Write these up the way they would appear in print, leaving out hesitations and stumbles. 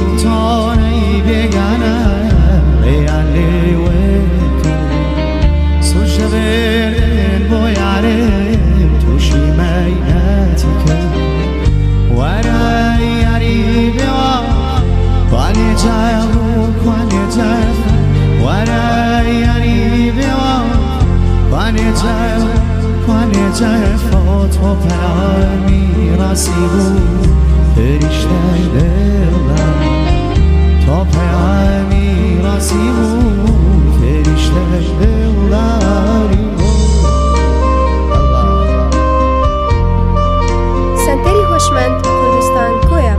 تاني بيجانا ريالي وتو سجبر بويارم توشي ميناتك وانا ياري بيوا واني جايبوك واني جايب وانا ياري بيوا واني جايبوك واني جايب فوتو بلامي راسيبو فرشته دلم تا پیامی راسی بود فرشته دلاری سنتری هوشمند کردستان کویا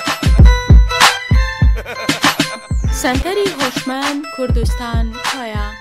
سنتری هوشمند کردستان کویا